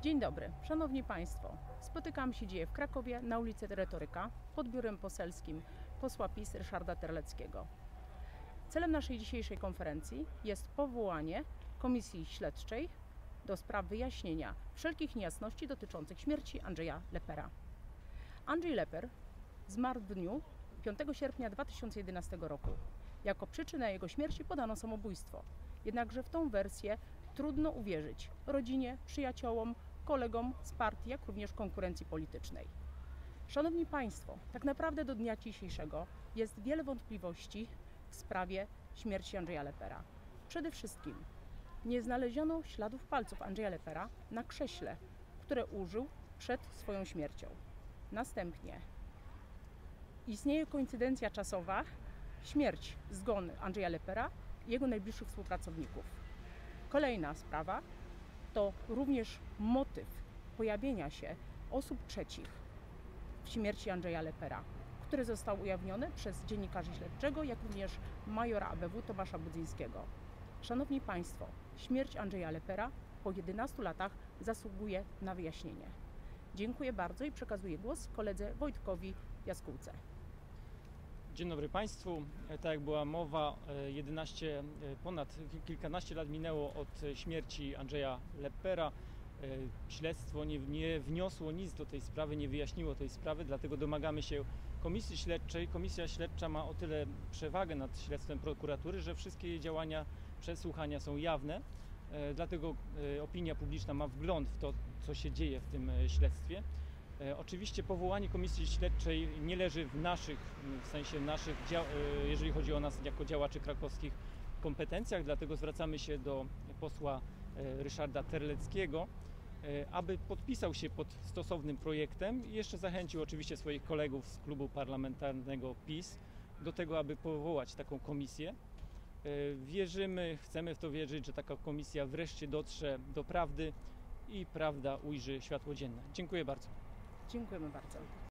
Dzień dobry, Szanowni Państwo. Spotykam się dzisiaj w Krakowie na ulicy Retoryka pod biurem poselskim posła PiS Ryszarda Terleckiego. Celem naszej dzisiejszej konferencji jest powołanie komisji śledczej do spraw wyjaśnienia wszelkich niejasności dotyczących śmierci Andrzeja Lepera. Andrzej Leper zmarł w dniu 5 sierpnia 2011 roku. Jako przyczynę jego śmierci podano samobójstwo. Jednakże w tą wersję trudno uwierzyć rodzinie, przyjaciołom, kolegom z partii, jak również konkurencji politycznej. Szanowni Państwo, tak naprawdę do dnia dzisiejszego jest wiele wątpliwości w sprawie śmierci Andrzeja Lepera. Przede wszystkim nie znaleziono śladów palców Andrzeja Lepera na krześle, które użył przed swoją śmiercią. Następnie istnieje koincydencja czasowa, śmierć, zgon Andrzeja Lepera i jego najbliższych współpracowników. Kolejna sprawa to również motyw pojawienia się osób trzecich w śmierci Andrzeja Lepera, który został ujawniony przez dziennikarzy śledczego, jak również majora ABW Tomasza Budzyńskiego. Szanowni Państwo, śmierć Andrzeja Lepera po 11 latach zasługuje na wyjaśnienie. Dziękuję bardzo i przekazuję głos koledze Wojtkowi Jaskółce. Dzień dobry Państwu. Tak jak była mowa, ponad kilkanaście lat minęło od śmierci Andrzeja Lepera. Śledztwo nie wniosło nic do tej sprawy, nie wyjaśniło tej sprawy, dlatego domagamy się komisji śledczej. Komisja śledcza ma o tyle przewagę nad śledztwem prokuratury, że wszystkie jej działania, przesłuchania są jawne. Dlatego opinia publiczna ma wgląd w to, co się dzieje w tym śledztwie. Oczywiście powołanie komisji śledczej nie leży jeżeli chodzi o nas jako działaczy krakowskich, kompetencjach, dlatego zwracamy się do posła Ryszarda Terleckiego, aby podpisał się pod stosownym projektem i jeszcze zachęcił oczywiście swoich kolegów z klubu parlamentarnego PiS do tego, aby powołać taką komisję. Wierzymy, chcemy w to wierzyć, że taka komisja wreszcie dotrze do prawdy i prawda ujrzy światło dzienne. Dziękuję bardzo. Dziękujemy bardzo.